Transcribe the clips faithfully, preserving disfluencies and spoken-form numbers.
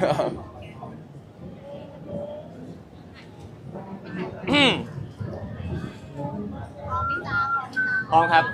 พร้อมครับ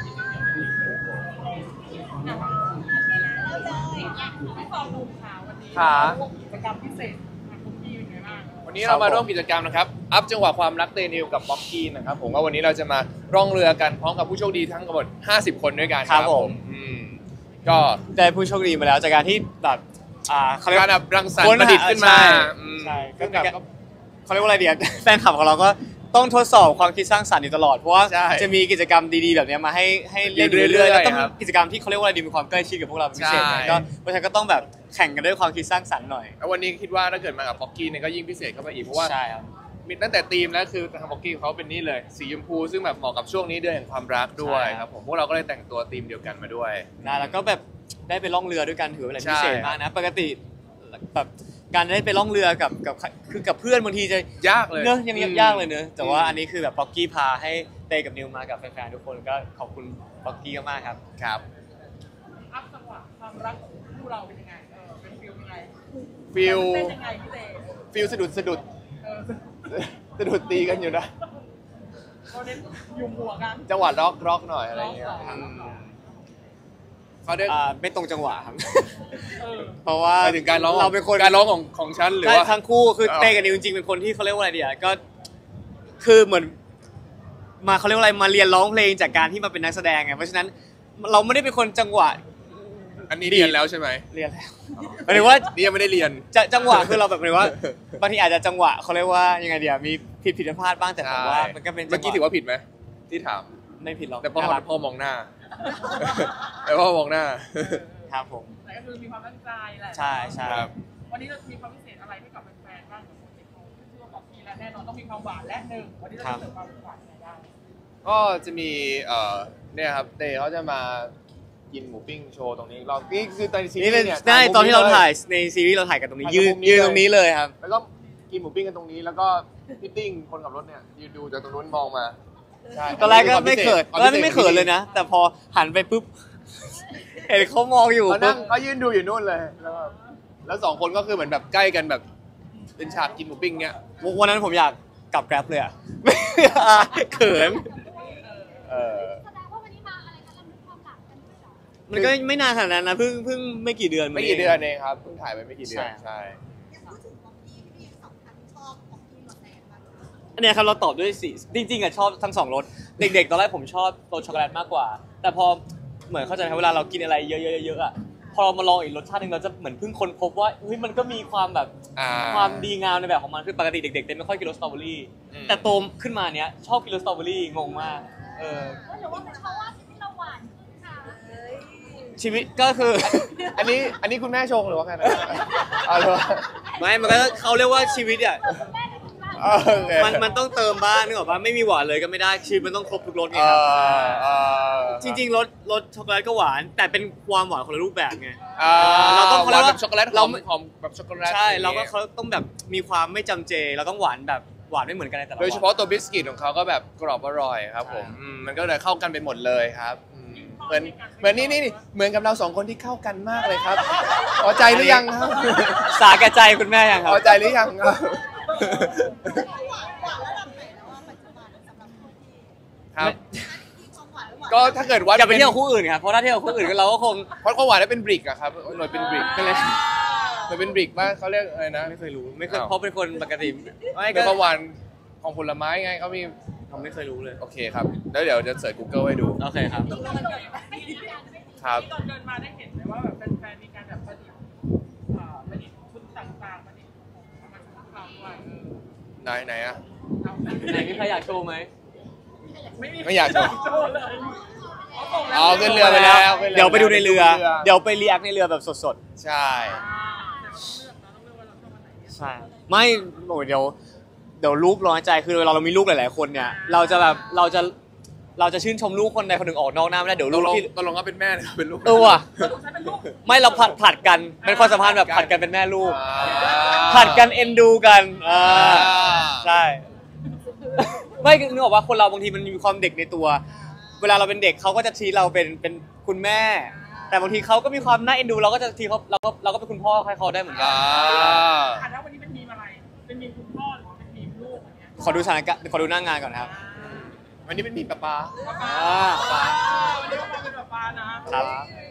ขากิจกรรมพิเศษคุกกี้เป็นไงบ้างวันนี้เรามาร่วมกิจกรรมนะครับอัพจังหวะความรักเตนิวกับบ็อกกี้นะครับผมว่าวันนี้เราจะมาร่องเรือกันพร้อมกับผู้โชคดีทั้งหมดห้าสิบคนด้วยกันครับผมก็ได้ผู้โชคดีมาแล้วจากการที่แบบอ่าเขาเรียกว่ารังสรรค์ประดิษฐ์ขึ้นมาใช่ก็แบบเขาเรียกว่าอะไรเดียแฟนคลับของเราก็ต้องทดสอบความคิดสร้างสรรค์อยู่ตลอดเพราะว่าจะมีกิจกรรมดีๆแบบนี้มาให้ให้เล่นเรื่อยๆแล้วต้องกิจกรรมที่เขาเรียกว่าอะไรดีมีความใกล้ชิดกับพวกเราพิเศษก็เพราะฉะนั้นก็ต้องแบบแข่งกันด้วยความคิดสร้างสรรค์หน่อยแล้ววันนี้คิดว่าถ้าเกิดมากับบ็อกกี้เนี่ยก็ยิ่งพิเศษเข้าไปอีกเพราะว่าใช่ครับมีตั้งแต่ธีมแล้วคือทางบ็อกกี้เขาเป็นนี่เลยสีชมพูซึ่งแบบเหมาะกับช่วงนี้เดือนแห่งความรักด้วยครับผมพวกเราก็เลยแต่งตัวธีมเดียวกันมาด้วยนะแล้วก็แบบได้ไปล่องเรือด้วยกันถือเป็นอะไรพิเศษมากนะปกติแบบการได้ไปล่องเรือกับกับคือกับเพื่อนบางทีจะยากเลยเนอะยังยากเลยเนอะแต่ว่าอันนี้คือแบบบ็อกกี้พาให้เตกับนิวมากับแฟนๆทุกคนก็ขอบคุณบ็อกกี้มากครับครับอัพจังหวะความรักของคู่เราเป็นยังไงเออเป็นฟิลยังไงฟิลเป็นยังไงพี่เตฟิลสะดุดสะดุดสะดุดตีกันอยู่นะเราเน้นยุมหัวกันจังหวะร็อกร็อกหน่อยอะไรเงี้ยเขาได้ไม่ตรงจังหวะครับเพราะว่าถึงการร้องเราเป็นคนการร้องของของฉันหรือว่าทั้งคู่คือเต้กับนิวจริงๆเป็นคนที่เขาเรียกว่าอะไรดีอ่ะก็คือเหมือนมาเขาเรียกว่าอะไรมาเรียนร้องเพลงจากการที่มาเป็นนักแสดงไงเพราะฉะนั้นเราไม่ได้เป็นคนจังหวะอันนี้เรียนแล้วใช่ไหมเรียนแล้วหมายถึงว่านี่ยังไม่ได้เรียนจังหวะคือเราแบบหมายว่าบางทีอาจจะจังหวะเขาเรียกว่ายังไงเดียวมีผิดผิดพลาดบ้างแต่ผมว่ามันก็เป็นเมื่อกี้ถือว่าผิดไหมที่ถามไม่ผิดหรอกแต่พ่อพ่อมองหน้าแต่พ่อมองหน้าครับผมแต่ก็คือมีความตั้งใจแหละใช่ใช่วันนี้เรามีความพิเศษอะไรให้กับแฟนๆบ้างกับคนที่เขาชื่อว่าบอกกี้และแน่นอนต้องมีความหวานและหนึ่งวันนี้เราจะเสริมความหวานอะไรได้ก็จะมีเอ่อเนี่ยครับเต้เขาจะมากินหมูปิ้งโชว์ตรงนี้เรานี่คือตอนซีรีส์เนี่ยใช่ตอนที่เราถ่ายในซีรีส์เราถ่ายกันตรงนี้ยืนยืนตรงนี้เลยครับแล้วก็กินหมูปิ้งกันตรงนี้แล้วก็พี่ติ้งคนขับรถเนี่ยยืนดูจากตรงนู้นมองมาตอนแรกก็ไม่เขินตอนแรกไม่เขินเลยนะแต่พอหันไปปุ๊บเห็นเขามองอยู่เขานั่งเขายืนดูอยู่นู่นเลยแล้วแล้วสองคนก็คือเหมือนแบบใกล้กันแบบเป็นฉากกินหมูปิ้งเนี้ยวันนั้นผมอยากกลับแกร็บเลยอะเขินเออแสดงว่าวันนี้มาอะไรกันแล้วมีความหลักกันด้วยหรอมันก็ไม่นานขนาดนั้นนะเพิ่งเพิ่งไม่กี่เดือนไม่กี่เดือนเองครับเพิ่งถ่ายไปไม่กี่เดือนใช่อันนี้ครับเราตอบด้วยสีจริงๆอะชอบทั้งสองรสเด็กๆตอนแรกผมชอบรสช็อกโกแลตมากกว่าแต่พอเหมือนเข้าใจเวลาเรากินอะไรเยอะๆเยอะๆอะพอเรามาลองอีกรสชาตินึงเราจะเหมือนเพิ่งค้นพบว่าเฮ้ยมันก็มีความแบบความดีงามในแบบของมันคือปกติเด็กๆเต้ไม่ค่อยกินรสสตรอเบอรี่แต่โตขึ้นมาเนี้ยชอบกินรสสตรอเบอรี่งงมากเออหรือว่าเป็นเพราะว่าชีวิตเราหวานค่ะชีวิตก็คืออันนี้อันนี้คุณแม่ชงหรือว่าไงนะไม่มันก็เขาเรียกว่าชีวิตอ่ะมันมันต้องเติมบ้างนึกออกป่ะไม่มีหวานเลยก็ไม่ได้ชีวิตมันต้องครบทุกรสไงครับจริงๆรสรสช็อกโกแลตก็หวานแต่เป็นความหวานคนละรูปแบบไงเราต้องเขาเรียกว่าช็อกโกแลตเราหอมแบบช็อกโกแลตใช่เราก็เขาต้องแบบมีความไม่จำเจเราต้องหวานแบบหวานไม่เหมือนกันในแต่ละโดยเฉพาะตัวบิสกิตของเขาก็แบบกรอบอร่อยครับผมมันก็เลยเข้ากันไปหมดเลยครับเหมือนเหมือนนี่นี่เหมือนกับเราสองคนที่เข้ากันมากเลยครับพอใจหรือยังครับสาแก่ใจคุณแม่ยังครับพอใจหรือยังครับครับก็ถ้าเกิดว่าอย่าไปเที่ยวคู่อื่นครับเพราะถ้าเที่ยวคู่อื่นก็เราก็คงเพราะความหวานได้เป็นบริกอะครับหน่วยเป็นบริกก็เลยหน่วยเป็นบริกว่าเขาเรียกอะไรนะไม่เคยรู้ไม่เคยเพราะเป็นคนปกติไม่ก็ความหวานของผลไม้ไงเขามีผมไม่เคยรู้เลยโอเคครับแล้วเดี๋ยวจะเสิร์ช Google ให้ดูโอเคครับครับตอนเดินมาได้เห็นไหมว่าแบบแฟนๆมีการแบบประดิษฐ์ประดิษฐ์ชุดต่างๆประดิษฐ์มาโชว์เราด้วยไหนไหนอะไหนมีใครอยากโชว์ไหมไม่อยากโชว์เลยอ๋อขึ้นเรือไปแล้วเดี๋ยวไปดูในเรือเดี๋ยวไปเรียกในเรือแบบสดๆใช่ใช่ไม่โอ้เดี๋ยวเดี๋ยวลูกร้อนใจคือเราเรามีลูกหลายๆคนเนี่ยเราจะแบบเราจะเราจะชื่นชมลูกคนใดคนหนึ่งออกนอกหน้าไม่ได้เดี๋ยวลูกที่ตกลงก็เป็นแม่เป็นลูกเออว่ะไม่เราผัดผัดกันเป็นความสัมพันธ์แบบผัดกันเป็นแม่ลูกผัดกันเอ็นดูกันอ่าใช่ไม่นึกออกว่าคนเราบางทีมันมีความเด็กในตัวเวลาเราเป็นเด็กเขาก็จะชี้เราเป็นเป็นคุณแม่แต่บางทีเขาก็มีความน่าเอ็นดูเราก็จะทีเขาเราก็เราก็เป็นคุณพ่อให้เขาได้เหมือนกัอ่าอ่ะแล้ววันนี้เป็นมีมอะไร เป็นมีมคุณพ่อหรือว่าเป็นมีมลูกอย่างเงี้ยขอดูสถานการณ์ขอดูหน้างานก่อนนะครับวันนี้เป็นมีปลาปลาอ่าวันนี้ก็มาเป็นแบบปลานะครับ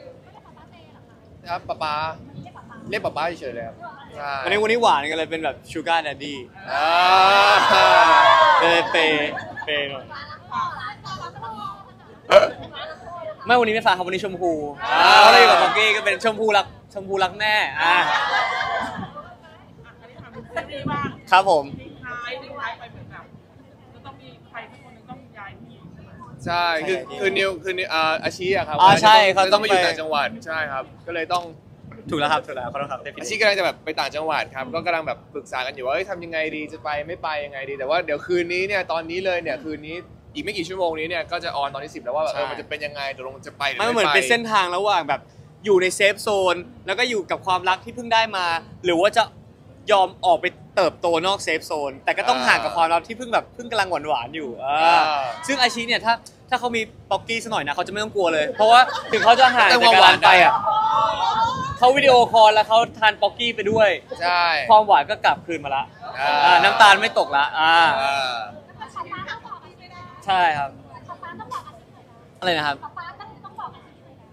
ครับปลาปลาเรียกปลาปลาเฉยๆเลยครับใช่วันนี้วันนี้หวานกันเลยเป็นแบบชูการ์แดดดี้อ่าเลยเปย์เปย์หน่อยไม่วันนี้ไม่ฟ้าครับวันนี้ชมพูอ่าเราอยู่กับบังกี้ก็เป็นชมพูรักชมพูรักแม่อ่าอันนี้ถามเป็นซีรีส์บ้างครับผมทิ้งท้ายทิ้งท้ายไปเหมือนแบบจะต้องมีใครสักคนหนึงต้องย้ายที่ใช่คือคือนิวคือนิวอ่าอาชีอะครับอ่าใช่เขาเขาต้ต้ออง งไปอยู่ต่างจังหวัดใช่ครับ ก็เลยต้องถูกแล้วครับถูกแล้วขอโทษครับเต้อาชีกำลังจะแบบไปต่างจังหวัดครับก็กำลังแบบปรึกษากันอยู่ว่าเอ้ยทำยังไงดีจะไปไม่ไปยังไงดี แต่ว่าเดี๋ยวคืนนี้เนี่ยตอนนี้เลยเนี่ยคืนนี้อีกไม่กี่ชั่วโมงนี้เนี่ยก็จะออนตอนที่สิบแล้วว่าแบบเออมันจะเป็นยังไงตกลงจะไปหรือมันไม่เหมือนไปเป็นเส้นทางระหว่างแบบอยู่ในเซฟโซนแล้วก็อยู่กับความรักที่เพิ่งได้มา หรือว่าจะยอมออกไปเติบโตนอกเซฟโซนแต่ก็ต้องห่างกับความรักที่เพิ่งแบบเพิ่งกำลังหวานๆอยู่เออซึ่งอาชีเนี่ยถ้าถ้าเขามีป๊อกกี้สักหน่อยนะเขาจะไม่ต้องกลัวเลย เพราะว่าถึงเขาจะห่างจากกันไปอ่ะเขาวิดีโอคอลแล้วเขาทานป๊อกกี้ไปด้วยใช่ความหวานก็กลับคืนมาละอ่าอ่าน้ำตาลไม่ตกละอ่าอ่าป๊าป๊าต้องบอกอาชีพเลยนะใช่ครับป๊าป๊าต้องบอกอาชีพเลยนะอะไรนะครับป๊าป๊าต้องต้องบอกอาชีพเลยนะ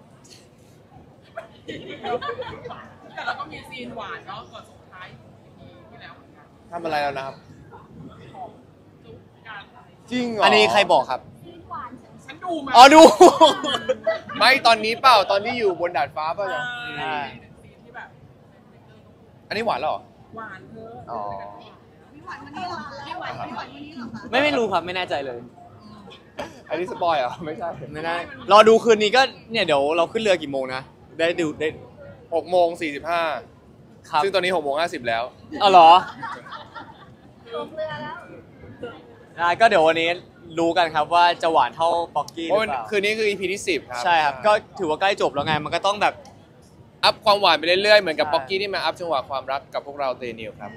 แต่เราก็มีซีนหวานเนาะก่อนสุดท้ายที่แล้วเหมือนกันทำอะไรแล้วนะครับจุ๊บกันอะไรจริงเหรออัอันนี้ใครบอกครับซีนหวานเฉยฉันดูมาอ๋อดูไม่ตอนนี้เปล่าตอนที่อยู่บนดาดฟ้าเปล่าใช่เนี่ยซีนที่แบบอันนี้หวานแล้วเหรอหวานเธออ๋อมีหวานวันนี้เหรอมีหวานมีหวานวันนี้เหรอคะไม่ไม่รู้ครับไม่แน่ใจเลยอันนี้สปอยเหรอไม่ใช่ไม่แน่รอดูคืนนี้ก็เนี่ยเดี๋ยวเราขึ้นเรือกี่โมงนะได้ดูได้หกโมงสี่สิบห้าครับซึ่งตอนนี้หกโมงห้าสิบแล้วเอาเหรอลงเรือแล้วได้ก็เดี๋ยววันนี้รู้กันครับว่าจะหวานเท่าป๊อกกี้หเพราะรือเปล่าคืนนี้คือ อี พี ที่สิบครับใช่ครับก็ถือว่าใกล้จบแล้วไงมันก็ต้องแบบอัพความหวานไปเรื่อยๆ เหมือนกับใช่ป๊อกกี้ที่มาอัพจังหวะความรักกับพวกเราเตนิวครับ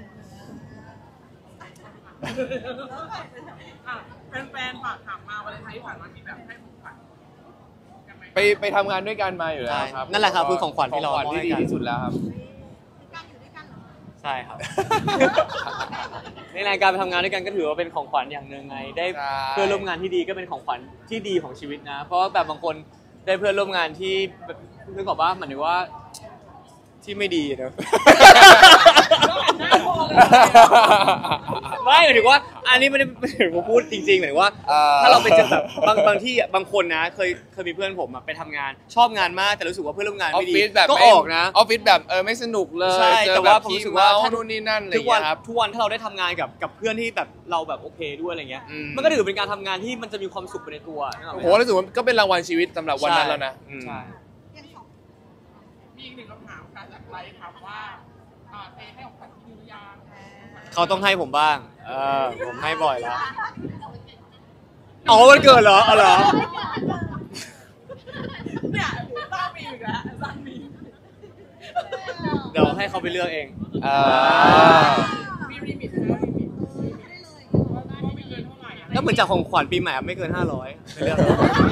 อ่ะแฟนๆฝากถามมาวันไทยที่ผ่านมามีแบบให้ของขวัญกันไหมไปไปทำงานด้วยกันมาอยู่แล้วครับนั่นแหละครับคือของขวัญที่เราของขวัญที่ดีมอบให้กันที่สุดแล้วครับการอยู่ด้วยกันเหรอใช่ครับ ในรายการไปทำงานด้วยกันก็ถือว่าเป็นของขวัญอย่างหนึ่งไง ได้ใช่เพื่อนร่วมงานที่ดีก็เป็นของขวัญที่ดีของชีวิตนะ เพราะว่าแบบบางคนได้เพื่อนร่วมงานที่แบบนึกออกว่าหมายถึงว่าที่ไม่ดีนะ ไม่หมายถึงว่า อันนี้ไม่ได้ไม่ได้ผมพูดจริงๆหมายถึงว่าเอ่อถ้าเราไปเจอแบบบางบางที่อ่ะบางคนนะเคยเคยมีเพื่อนผมอะไปทำงาน ชอบงานมากแต่รู้สึกว่าเพื่อนร่วมงานออฟไม่ดีฟิศแบบก็ไม่ออกนะออฟฟิศแบบเออไม่สนุกเลยใช่เจอแต่ว่าบบผมรู้สึกว่าขี้เมาถ้านู่นนี่นั่นอะไรอทุกย่างวัเงี้นยครับทุกวันถ้าเราได้ทำงานกับกับเพื่อนที่แบบเราแบบโอเคด้วยอะไรเงี้ยอืมมันก็ถือเป็นการทำงานที่มันจะมีความสุขไปในตัวนึกออกไหโอ้โหรู้สึกว่าก็เป็นรางวัลชีวิตสำหรับวันนั้นใช่แล้วนะอืมใช่ยังสองมีอีกหนึ่งคำถามค่ะจากไลฟ์ถามว่าอ่าเทให้ของขวัญที่นิวยอร์กเขาต้องให้ผมบ้าง เออผมให้บ่อยแล้วอ๋อวันเกิดเหรออ๋อเหรอเนี่ยสร้างมีอีกแล้วสร้างมีเดี๋ยวให้เขาไปเลือกเองอ่ามีลิมิตแล้วลิมิตว่าไม่เกินเท่าไหร่อะก็เหมือนจากของขวัญปีใหม่อะไม่เกินห้าร้อยไปเลือก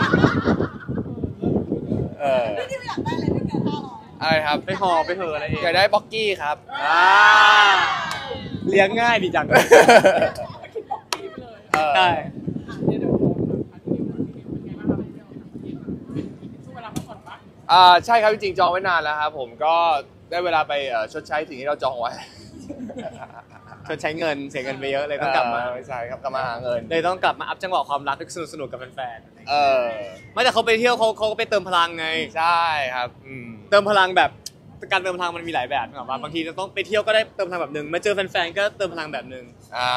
เออที่ไม่อยากได้เลยไม่เกินห้าร้อยอะไรครับไปห่อไปเหอะอะไรเองอยากได้บ็อกกี้ครับอ่าเลี้ยงง่ายดีจังคิดบอกพี่ไปเลยเออใช่อ่ะเดี๋ยวเดี๋ยวผมถามที่นิวที่นิวเป็นไงบ้างครับไปเที่ยวต่างประเทศมาช่วงเวลาพักผ่อนปะอ่าใช่ครับจริงๆจองไว้นานแล้วครับผมก็ได้เวลาไปเอ่อชดใช้สิ่งที่เราจองไว้ชดใช้เงินเสียเงินไปเยอะเลยต้องกลับมาเไม่ใช่ครับกลับมาหาเงินเลยต้องกลับมาอัพจังหวะความรักที่สนุกสนุกๆกับแฟนเออๆไม่แต่เขาไปเที่ยวเขาเขาก็ไปเติมพลังไงใช่ครับอืมเติมพลังแบบการเติมพลังมันมีหลายแบบนึกออกปะบางทีเราต้องไปเที่ยวก็ได้เติมพลังแบบหนึ่งมาเจอแฟนๆก็เติมพลังแบบหนึ่งอ่า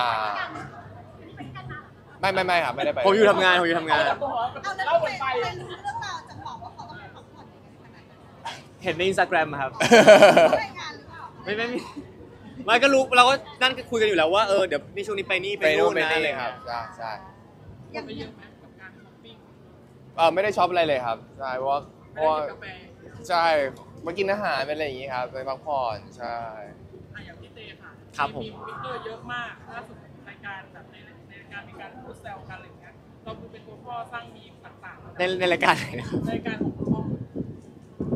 ไม่ไม่ไม่ครับไม่ได้ไปผมอยู่ทำงานผมอยู่ทำงานเอาตัวเอาแล้วเล่าทำวนไมไปทำไมรู้เรื่องราวจังหวะว่าเขาต้องไปพักผ่อนกันขนาดนั้นเห็นในอินสตาแกรมครับรายงานหรือเปล่าไม่ไม่ไม่ไม่ก็รู้เราก็นั่นก็คุยกันอยู่แล้วว่าเออเดี๋ยวนี่ช่วงนี้ไปนี่ไปไปนู่นู่นนไปนะนี่อะไรครัเงี้บยใช่ใช่ยังไปเยอะไหมกับการช้อปปิ้งเออไม่ได้ช็อปอะไรเลยครับใช่เพราะว่าเพไม่ราะได้ว่ากินกาแฟใช่มากินอาหารเป็นอะไรอย่างงี้ครับไปพักผ่อนใช่อ่ะอย่างพี่เต้ค่ะครับผมมีมิเตอร์เยอะมากล่าสุดรายการแบบในในรายการมีการพูดแซวกันอะไรอย่างเงี้ยเราคือเป็นตัวพ่อสร้างมีมต่างๆในในรายการไหนนะครับในรายการของพ่อ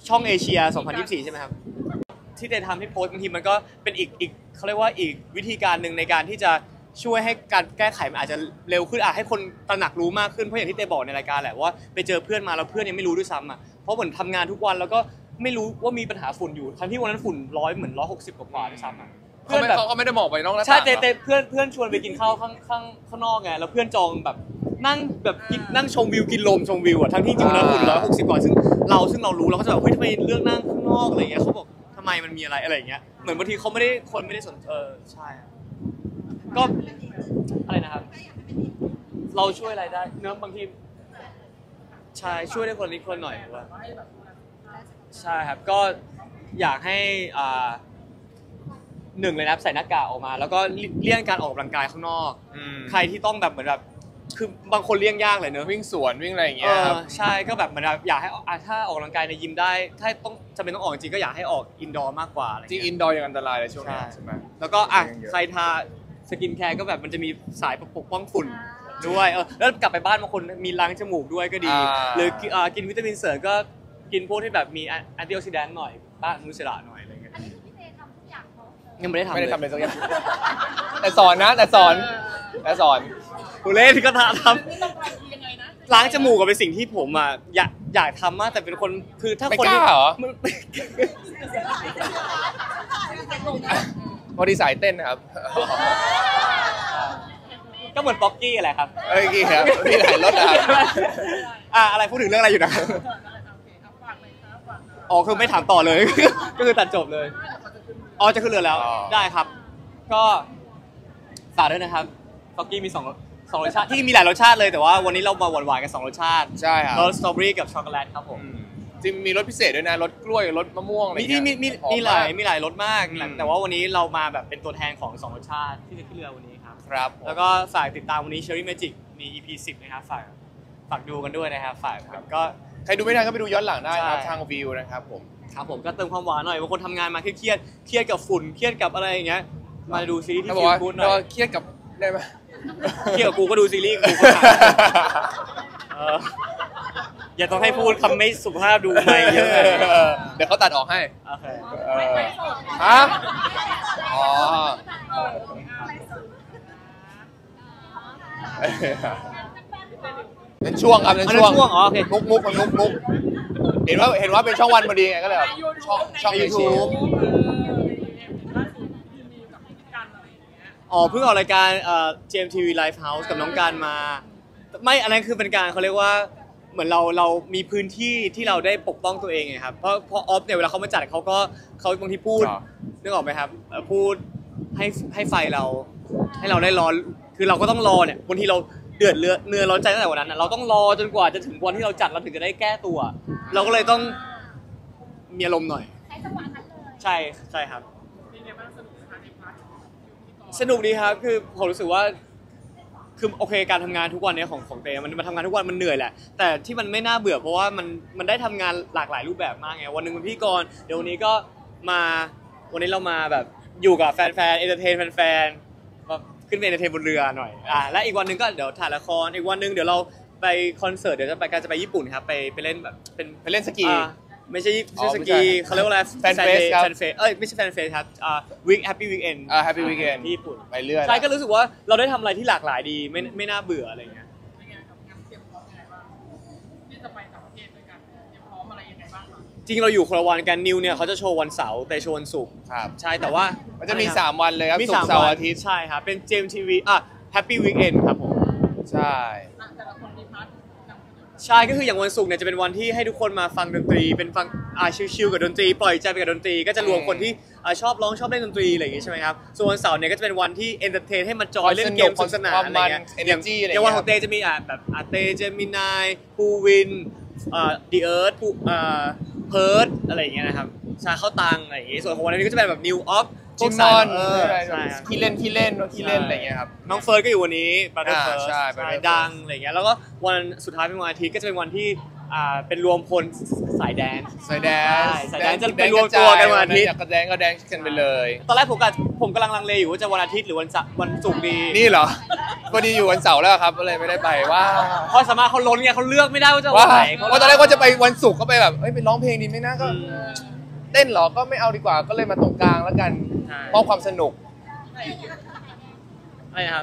ช่องเอเชียสองพันยี่สิบสี่ใช่ไหมครับที่ได้ทำให้โพสต์บางทีมันก็เป็นอีกอีกเขาเรียกว่าอีกวิธีการหนึ่งในการที่จะช่วยให้การแก้ไขมันอาจจะเร็วขึ้นอาจให้คนตระหนักรู้มากขึ้นเพราะอย่างที่เต้บอกในรายการแหละว่าไปเจอเพื่อนมาแล้วเพื่อนยังไม่รู้ด้วยซ้ำอ่ะเพราะเหมือนทำงานทุกวันแล้วก็ไม่รู้ว่ามีปัญหาฝุ่นอยู่ทั้งที่วันนั้นฝุ่นร้อยเหมือนร้อยหกสิบกว่าด้วยซ้ำอ่ะเขาไม่เขาก็ไม่ได้มองไปนอกหน้าต่างใช่เต้เต้เพื่อนเพื่อนชวนไปกินข้าวข้างข้างข้างนอกไงแล้วเพื่อนจองแบบนั่งแบบกินนั่งชมวิวกินลมชมวิวอ่ะทั้งที่จริงๆแล้วฝุ่นร้อยหกสิบกว่าซึ่งเราซึ่งเรารู้เราก็จะแบบเฮ้ยทำไมเลือกนั่งข้างนอกอะไรเงี้ยเขาบอกทำไมมันมีอะไรอะไรเงี้ยเหมือนบางทีเขาไม่ได้คนไม่ได้สนเออใช่ก็อะไรนะครับเราช่วยอะไรได้เนื้อบางทีใช่ช่วยได้คนนิดคนหน่อยว่าใช่ครับก็อยากให้อ่าหนึ่งเลยนะใส่หน้ากากออกมาแล้วก็เลี่ยงการออกกำลังกายข้างนอกใครที่ต้องแบบเหมือนแบบคือบางคนเลี่ยงยากเลยเนอะวิ่งสวนวิ่งอะไรอย่างเงี้ยครับใช่ก็แบบเหมือนแบบอยากให้ถ้าออกกำลังกายในยิมได้ถ้าต้องจำเป็นต้องออกจริงก็อยากให้ออกอินดอร์มากกว่าอะไรจริงเงี้อิยนดอร์ยังอันตรายเลยช่วงนี้ใช่ไหมแล้วก็อ่ะเยอะใครทาสกินแคร์ก็แบบมันจะมีสายปกป้องฝุ่นด้วยเออแล้วกลับไปบ้านบางคนมีล้างจมูกด้วยก็ดี หรือกินวิตามินเสริมก็กินพวกที่แบบมีแอนตี้ออกซิแดนต์หน่อยต้านอนุมูลอิสระหน่อยอะไรเงี้ยอันนี้คือพี่เจทำทุกอย่างเขายังไม่ได้ทำไม่ได้ทำเลเลย ยสักอย่างแต่สอนนะแต่สอนแต่สอนกูเล่นก็ทต้องการยังไงนะำล้างจมูกก็เป็นสิ่งที่ผมอ่ะอยากอยากทำมากแต่เป็นคนคือถ้าไม่คนกล้าที่เหรอมันพอดีสายเต้นนะครับก็เหมือนป๊อกกี้อะไรครับเอ้ยกี่ครับมีหลายรถนะครับอ่ะอะไรพูดถึงเรื่องอะไรอยู่นะโอเคครับฝากเลยครับฝากเลยอ๋อคือไม่ถามต่อเลย ก็คือตัดจบเลย อ๋อจะขึ้นเรือแล้วอ๋อได้ครับ ก็ฝากด้วยนะครับฟอกกี้มีสองรสสองรสชาติที่มีหลายรสชาติเลยแต่ว่าวันนี้เรามาหวานๆกันสองรสชาติใช่ครับรสสตรอเบอรี่กับช็อกโกแลตครับผมอืมจริงมีรถพิเศษด้วยนะรถกล้วยรถมะม่วงอะไรมีเงี้ที่ยมีมีหอมีหลายกมีหลายรสมากอืมแต่ว่าวันนี้เรามาแบบเป็นตัวแทนของสองรสชาติที่จะขึ้นเรือวันนี้ครับครับผมแล้วก็ฝากติดตามวันนี้ Cherry Magic มี อี พี สิบนะครับฝากฝากดูกันด้วยนะครับฝากก็ใครดูไม่ทันก็ไปดูย้อนหลังได้ครับใช่ทางวิวนะครับผมครับผมก็เติมความหวานหน่อยบางคนทำงานมาเครียดๆเครียดกับฝุ่นเครียดกับอะไรอย่างเงี้ยมาดูซีรีส์ที่ถ้าบอฟีกลว่ากู๊ดหถ้าน่บออก ยว่าเครียดกับได้ไหมเครียดกับกูก็ดูซีรีส์กูก็หาเอออย่าต้องให้พูดคำไม่สุภาพดูไม่เยอะเดี๋ยวเขาตัดออกให้โอเคเออฮะอ๋อเป็นช่วงครับเป็นอันช่นั้วงนช่วงอ๋อโอเคมุกมุกมันมุกมุกเห็นว่าเห็นว่าเป็นช่องวันพอดีไงก็เลยแบบช่องช่องในเอเชีย YouTube เออล่าสุดที่มีกับพิธีการอะไรอย่างเงี้ยอ๋อเพิ่งออกรายการเอ่อ เจ เอ็ม ที วี Live House กับน้องการมา ไม่อันนั้นคือเป็นการเขาเรียกว่าเหมือนเราเรามีพื้นที่ที่เราได้ปกป้องตัวเองไงครับเพราะเพราะออฟเนี่ยเวลาเขามาจัดเขาก็เขาบางทีพูดครับนึกออกไหมครับเอ่อพูดให้ให้ไฟเราให้เราได้รอคือเราก็ต้องรอเนี่ยบางทีเราเดือดเรือเนื้อร้อนใจตั้งแต่วันนั้นนะเราต้องรอจนกว่าจะถึงวันที่เราจัดเราถึงจะได้แก้ตัว เราก็เลยต้องมีอารมณ์หน่อยใช้จังหวะนั้นเลยใช่ใช่ครับเป็นไงบ้างสนุกนะคะในพาร์ทของพิธีกรสนุกดีครับคือผมรู้สึกว่าคือโอเคการทำงานทุกวันเนี้ยของของเตมันมันทำงานทุกวันมันเหนื่อยแหละแต่ที่มันไม่น่าเบื่อเพราะว่ามันมันได้ทำงานหลากหลายรูปแบบมากไงวันหนึ่งเป็นพิธีกรเดี๋ยววันนี้ก็มาวันนี้เรามาแบบอยู่กับแฟนๆเอนเตอร์เทนแฟนๆแบบขึ้นไปเอนเตอร์เทนบนเรือหน่อยอ่าและอีกวันหนึ่งก็เดี๋ยวถ่ายละครอีกวันหนึ่งเดี๋ยวเราไปคอนเสิร์ตเดี๋ยวจะไปการจะไปญี่ปุ่นครับไปไปเล่นแบบเป็นไปเล่นสกีอ่าไม่ใช่ไม่อ๋อใช่สไม่ใช่กีเขาเรียกว่าอะไรแฟนเฟสครับแฟนเฟสเอ้ยไม่ใช่แฟนเฟสครับอ่าวีคแฮปปี้วีคเอนอ่า Happy Weekend ที่ญี่ปุ่นไปเรื่อยใช่ก็รู้สึกว่าเราได้ทำอะไรที่หลากหลายดีไม่ไม่น่าเบื่ออะไรเงี้ยเป็นไงกับงานเตรียมพร้อมยังไงบ้างที่จะไปต่างประเทศด้วยกันเตรียมพร้อมอะไรยังไงบ้างคะจริงเราอยู่คนละวันกันนิวเนี่ยเขาจะโชว์วันเสาร์แต่โชว์วันศุกร์ครับใช่แต่ว่ามัมันจะมีสามวันเลยครับมีศุกสามร์เสาร์วันอาทิตย์ใช่ครับเป็นเจมทีวีอ่ะแฮปปี้วีคเอนครับผมใช่อ่ะแต่ละคนมีพาร์ทนำเสนอใช่ก็คืออย่างวันศุกร์เนี่ยจะเป็นวันที่ให้ทุกคนมาฟังดนตรีเป็นฟังอ่าชิลๆกับดนตรีปล่อยใจไปกับดนตรีก็จะรวมคนที่อ่าชอบร้องชอบเล่นดนตรีอะไรอย่างงี้ใช่ไหมครับส่วนวันเสาร์เนี่ยก็จะเป็นวันที่เอนเตอร์เทนให้มันจอยเล่นเกมสนุกสนานอะไรเงี้ยความมัน energy อะไรอย่างวันเงี้ยของเตจะมีอ่ะแบบอ่ะเตเจมินายภูวินอ่าดีเอิร์ธภูอ่าเพิร์ดอะไรอย่างเงี้ยนะครับชาเข้าตังอะไรอย่างงี้ส่วนของวันนี้ก็จะเป็นแบบนิวออฟจิมมอนเออใช่ครับขี้เล่นขี้เล่นขี้เล่นอะไรเงี้ยครับน้องเฟิร์สก็อยู่วันนี้บัตเตอร์อ่าเฟิร์สใช่ Brother ดังอะไรเงี้ยแล้วก็วันสุดท้ายเป็นวันอาทิตย์ก็จะเป็นวันที่อ่าเป็นรวมพลสายแดนซ์สายแดนใช่ซ์สายแดนซ์จะไปรวมตัวกันวันอาทิตย์อยากกระแดนก็แดนกันไปเลยตอนแรกผมกับผมกำลังลังเลอยู่ว่าจะวันอาทิตย์หรือวันเสาร์วันศุกร์ดีนี่เหรอพอดีอยู่วันเสาร์แล้วครับก็เลยไม่ได้ไปว่าความสามารถเขาล้นไงเขาเลือกไม่ได้ว่าจะเอาว่าไหนเพราะตอนแรกว่าจะไปวันศุกร์ก็ไปแบบเอ้ยไปร้องเพลงดีไหมนะก็อืมเต้นเหรอก็ไม่เอาดีกว่าก็เลยมาตรงกลางแล้วกันใช่เพราะความสนุกอะไรนะครับ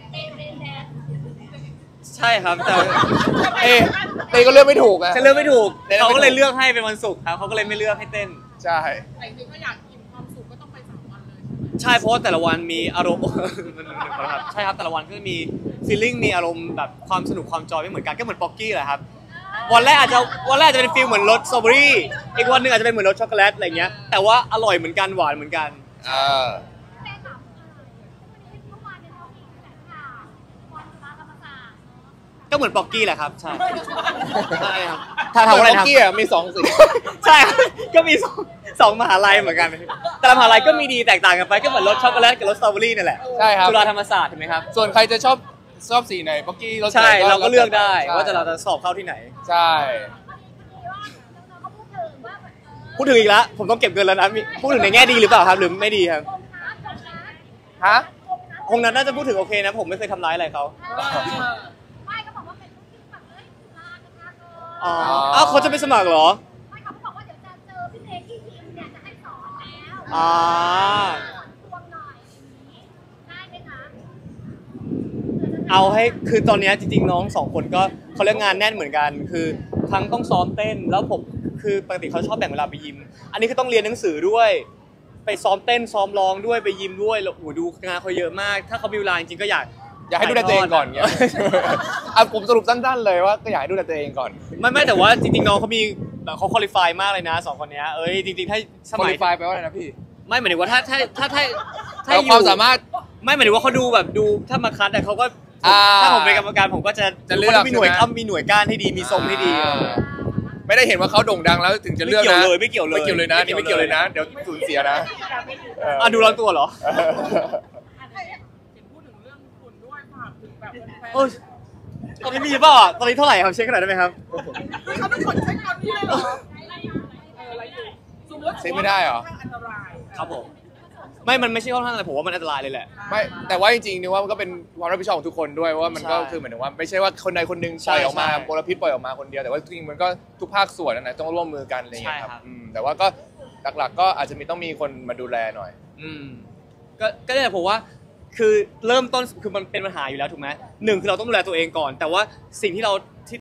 ใช่ครับแต่เอ้เต้ก็เลือกไม่ถูกอะฉันเลือกไม่ถูกเต้นไม่ถูกเขาก็เลยเลือกให้เป็นวันศุกร์ครับเขาก็เลยไม่เลือกให้เต้นใช่แต่จริงๆก็อยากกินความสุขก็ต้องไปสามวันเลยใช่เพราะว่าแต่ละวันมีอารมณ์ ครับใช่ครับแต่ละวันก็จะมีฟีลลิ่งมีอารมณ์แบบความสนุกความจอยไม่เหมือนกันก็เหมือนป๊อกกี้แหละครับวันแรกอาจจะวันแรกอาจจะเป็นฟีลเหมือนรสสตรอเบอรี่อีกวันหนึงอาจจะเป็นเหมือนรสช็อกโกแลตอะไรเงี้ยแต่ว่าอร่อยเหมือนกันหวานเหมือนกันเออแม่ถามวันนี้เมื่อวานเนี่ยเรามีแต่ข่าววันพระธรรมศาสตร์ก็เหมือนป๊อกกี้แหละครับใช่ใช่ครับถ้าทำอะไรเมื่นะอกี้อะมีสองสีใช่ครับก็มีสองสองมหาลัยเหมือนกัน แต่ละมหาลัยก็มีดีแตกต่างกันไปก็เหมือนรสช็อกโกแลตกับรสสตรอเบอรี่นี่แหละใช่ครับจุฬาธรรมศาสตร์เห็นไหมครับส่วนใครจะชอบชอบสีไหนป๊อกกี้รสไหนใช่เราก็เลือกได้ใช่ว่าจะเราจะสอบเข้าที่ไหนใช่น้องๆเขาพูดถึงว่าแบบเออพูดถึงอีกแล้วผมต้องเก็บเงินแล้วนะมีพูดถึงในแง่ดีหรือเปล่าครับหรือไม่ดีครับโกงนะโกงนะฮะโกงนะคงนั้นน่าจะพูดถึงโอเคนะผมไม่เคยทำร้ายอะไรเขาไม่ก็บอกว่าเป็นลูกที่แบบเอ้ยลากันนะเธอ๋อออ้าวเขาจะไปสมัครเหรอไม่เขาบอกว่าเดี๋ยวจะเจอพี่เมย์ที่ทีมเนี่ยจะให้สอนแล้วอ่าทวงหน่อยได้ไหมคะเอาให้คือตอนเนี้ยจริงๆน้องสองคนก็เขาเรียกงานแน่นเหมือนกัน คือทั้งต้องซ้อมเต้นแล้วผมคือปกติเขาชอบแบ่งเวลาไปยิม อันนี้คือต้องเรียนหนังสือด้วย ไปซ้อมเต้นซ้อมร้องด้วยไปยิมด้วยแล้วโอ้โหดูงานเขาเยอะมาก ถ้าเขามีเวลาจริงๆก็อยากอยากให้ดูแลตัวเองก่อนเงี้ย อ่ะผมสรุปสั้นๆเลยว่าก็อยากให้ดูแลตัวเองก่อนไม่ไม่แต่ว่าจริงๆน้องเขามีแบบเขาคุริฟายมากเลยนะสองคนเนี้ยเอ้ยจริงๆถ้าสคุมัยริฟายแปลว่าอะไรนะพี่ไม่หมายถึงว่าถ้าถ้าถ้าถ้าถ้าเราอยู่ความสามารถไม่หมายถึงว่าเขาดูแบบดูถ้ามาคัดแต่เขาก็อ่าถ้าผมเป็นกรรมการผมก็จะจะเลือกขามีหน่วยใช่ไหมอ้ำมีหน่วยก้านให้ดีมีทรงให้ดีอ่า ไม่ได้เห็นว่าเขาโด่งดังแล้วถึงจะเลือกไม่เกี่ยวนะเลยไม่เกี่ยวเลยไม่เกี่ยวเลยนะไม่นี่เกี่ยวไม่เกี่ยวเลยนะเลยเดี๋ยวสูญเสียนะเอ่ะดูร้อนตัวเหรอเออเห็นพูดถึงเรื่องคุณด้วยฝากถึงแบบแฟนโอ้ยตอนนี้มีเปล่าอ่ะตอนนี้เท่าไหร่ครับเช็คกันหน่อยได้ไหมครับๆเขาเป็นคนเช็คตอนนี้เลยเหรอเอออะไรอยู่สมมติเช็คไม่ได้เหรออันตรายครับผมไม่มันไม่ใช่ค่อนข้างอะไรผมว่ามันอันตรายเลยแหละไม่แต่ว่าจริงๆนี่ว่ามันก็เป็นความรับผิดชอบของทุกคนด้วยว่ามันก็ใช่คือเหมือนถึงว่าไม่ใช่ว่าคนใดคนหนึ่งใช่ปล่อยออกมาใช่มลพิษปล่อยออกมาคนเดียวแต่ว่าจริงๆมันก็ทุกภาคส่วนนะต้องร่วมมือกันอะไรอย่างเงี้ยคใช่ครัรับบ อืมแต่ว่าก็หลักๆก็อาจจะมีต้องมีคนมาดูแลหน่อยอืมก็ก็เนี่ยผมว่าคือเริ่มต้นคือมันเป็นปัญหาอยู่แล้วถูกไหมหนึ่งคือเราต้องดูแลตัวเองก่อน แต่ว่าสิ่งที่เราที่